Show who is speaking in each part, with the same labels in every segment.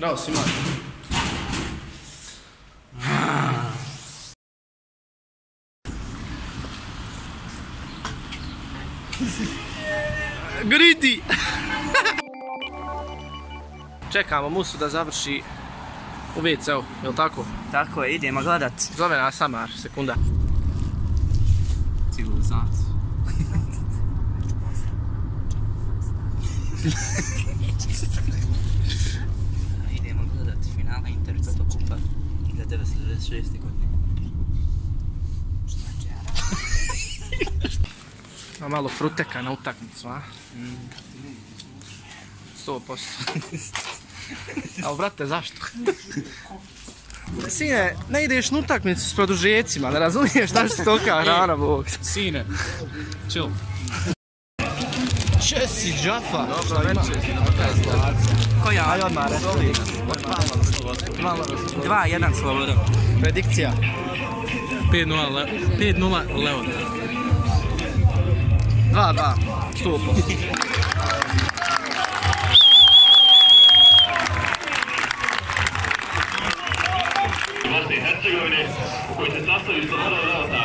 Speaker 1: Bravo, svima. Gridi! Čekamo Musu da završi u WC-u, jel' tako?
Speaker 2: Tako je, idemo gledat.
Speaker 1: Zove nas Samar, sekunda.
Speaker 3: Civilizaciju.
Speaker 2: Idemo gledat finala Intertoto Kupa 1996. godine.
Speaker 1: Ima malo fruteka na utakmicu, a? 100%. Ali brate, zašto? Sine, ne ideš na utakmicu s produžecima, ne razumiješ šta će tolika hrana, Bog.
Speaker 3: Sine, chill.
Speaker 1: Česi, Džafa.
Speaker 3: Dobro večer.
Speaker 2: Koja?
Speaker 1: Ajde odmah, resti.
Speaker 2: 2-1 Slobodan.
Speaker 1: Predikcija.
Speaker 3: 5-0 Leon.
Speaker 1: 2-2. 100%.
Speaker 4: Bosne i Hercegovine, koji se sastoji sa Leota.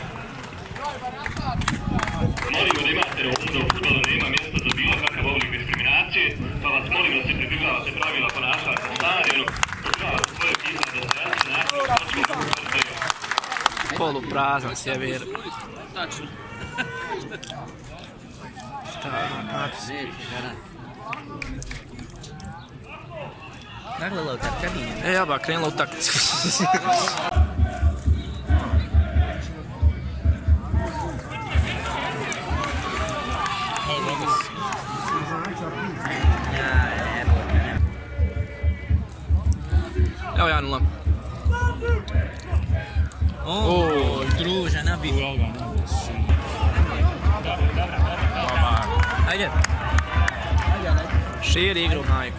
Speaker 4: Molimo da imate na umu da u fudbalu nema mjesta za bilo kakav oblik diskriminacije, pa vas molim da se pridržavate pravila ponašanja na stadionu, pridržavate svoje pitanje da se jasne način način.
Speaker 1: Polu prazan sjevir.
Speaker 3: Tačno.
Speaker 2: Nagledao kad kabine.
Speaker 1: E, jaba, krenula utakmica. Evo 1-0.
Speaker 2: O, druže, nabi. Ajde.
Speaker 1: Širi igru, majku.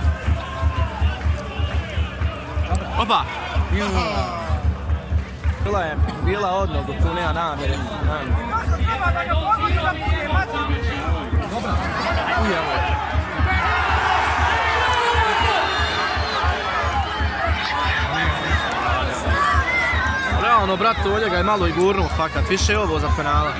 Speaker 1: Opa! Bila odnogu, tu nema namjere. Realno, brate, ovdje ga je malo i gurnuo, fakat. Više je ovo za penala.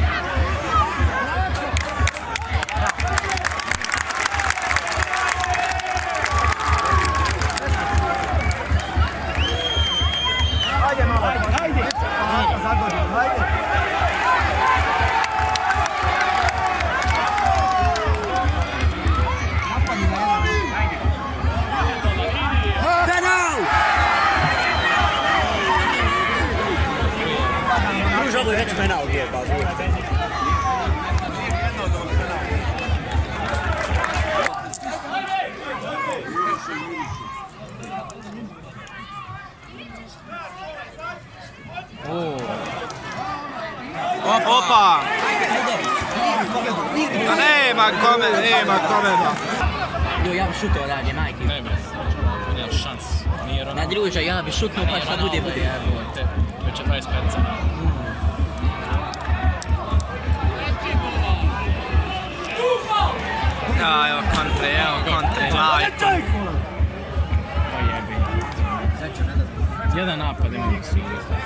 Speaker 1: Opa! Nema kome.
Speaker 2: Jo, ja bi šutao dalje, majke.
Speaker 3: Ne bre, nema šans. Nije Ronaldo.
Speaker 2: Na druže, ja bi šutnuo pa šta bude.
Speaker 3: Već je 25.
Speaker 1: Ja, evo kontre, majko.
Speaker 3: Jedan napad imamo svi.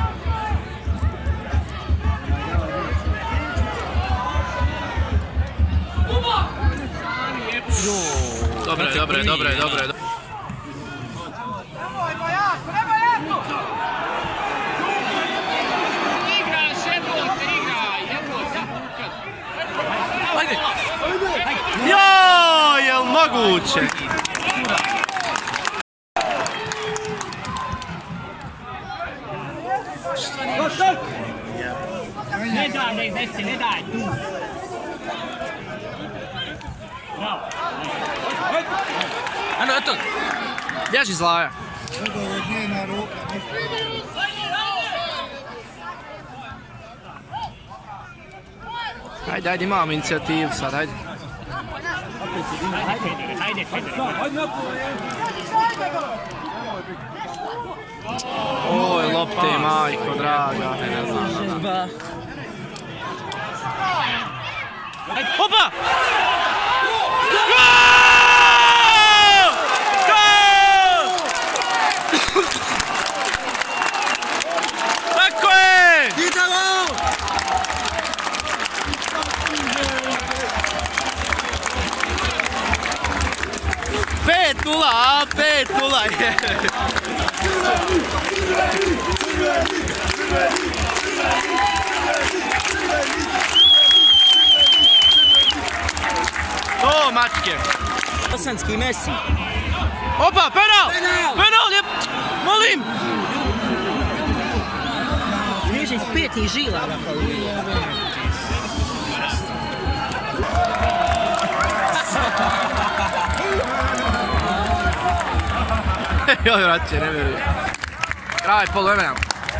Speaker 1: Dobre. Joj, jel moguće?
Speaker 5: Ne daj, ne iznesi, ne daj, tu. Bravo.
Speaker 1: Ano, eto. Bježi Zlaja. Ajde, imamo inicijativu sad, ajde.
Speaker 5: Ajde, Federe.
Speaker 1: Oj, lopte, majko, draga. Opa! Gol! Gol! 5:0, 5:0 je. O, mačke.
Speaker 2: Bosanski Messi.
Speaker 1: Opa, penal! Penal je... Molim!
Speaker 2: Niže iz petnih žila.
Speaker 1: Joj, vraće, ne vjerujem. Kraj poluvremena.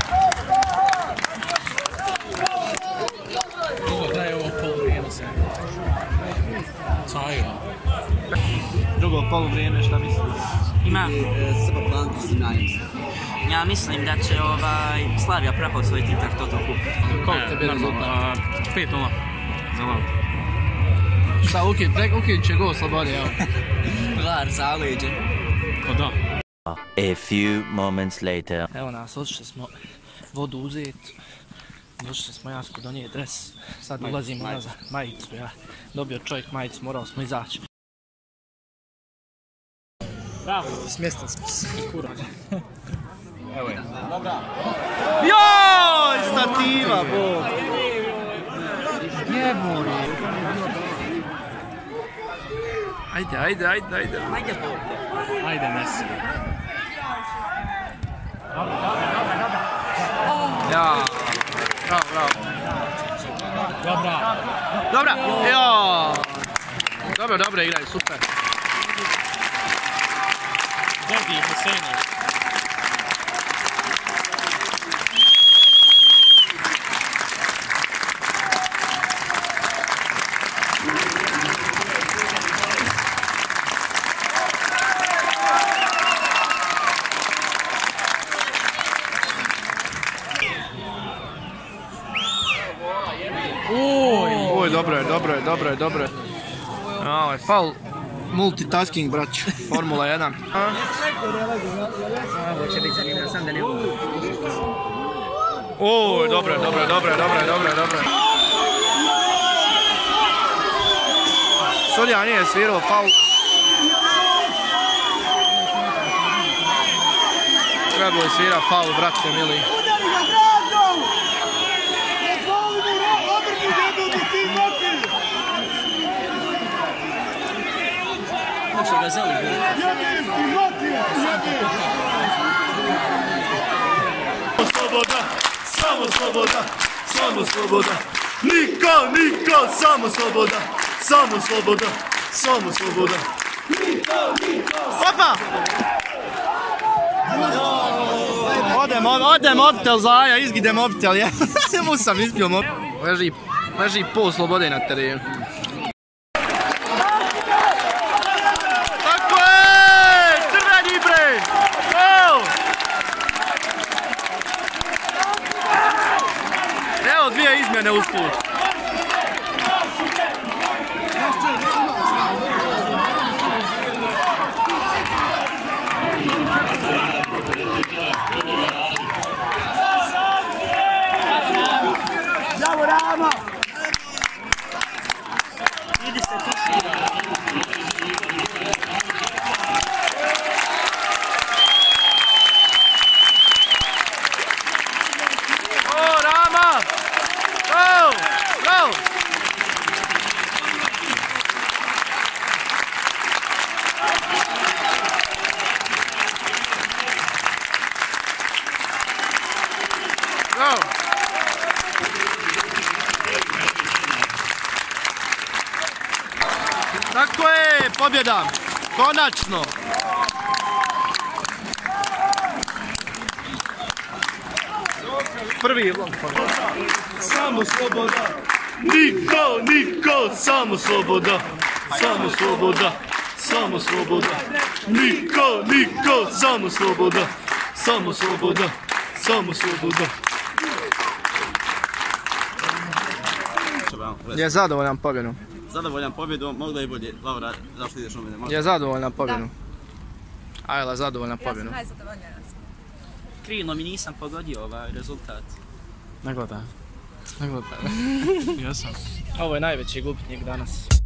Speaker 3: Da je ovo poluvrijeme se. Cajva.
Speaker 1: Drugo poluvrijeme, šta misliš?
Speaker 2: Imam ja mislim da će Slavija pravo osvojiti Intertoto kup.
Speaker 1: Koliko tebi je rezultat?
Speaker 3: 5:0. Za Lav.
Speaker 1: Šta, Ukin će gol slobodi, evo.
Speaker 2: Var zaleđe.
Speaker 3: Pa da.
Speaker 6: A few moments later.
Speaker 1: Evo nas, otišli smo vodu uzeti. Došli smo Jasku donijeti dres. Sad ulazimo nazad, majicu, ja. Dobio čovjek majicu, morao smo izaći.
Speaker 5: Bravo.
Speaker 1: Smjestili smo se. Kura.
Speaker 3: Evo je.
Speaker 1: Joj, stativa, bog. Jebori. Ajde.
Speaker 3: Ajde Messi.
Speaker 1: Ja. Bravo. Dobra. Ja. Dobro igraju, super.
Speaker 3: Dobije Husejnov.
Speaker 1: Oj, dobro je. Ovo je faul. Multitasking, brać. Formula 1.
Speaker 2: Ovo će biti zanimljivo, sam da ne mogu.
Speaker 1: Oj, dobro je. Sudija nije svirao faul. Trebalo je svira faul, brate mili.
Speaker 2: Može ga zeli gol.
Speaker 7: Samo sloboda, niko, samo sloboda.
Speaker 1: Opa! Ode mobitel zaja, izgide mobitel, ja. Mu sam izbio mobitel. Leži pol slobode na terenu. Tako je! Crveni bre! Evo dvije izmjene usput. Tako je, pobjeda, konačno. Prvi vlog.
Speaker 7: Samo sloboda, niko, samo sloboda. Niko, samo sloboda.
Speaker 1: Je zadovoljan pobjedom?
Speaker 8: Zadovoljan pobjedom, mogla i bolje. Laura, zašto ideš u mene?
Speaker 1: Je zadovoljan pobjedom? Ajla, zadovoljna pobjedom.
Speaker 9: Ja sam najzadovoljnija.
Speaker 2: Krivno mi nisam pogodio ovaj rezultat.
Speaker 3: Ne gledaj. Jesam.
Speaker 1: Ovo je najveći gubitnik danas.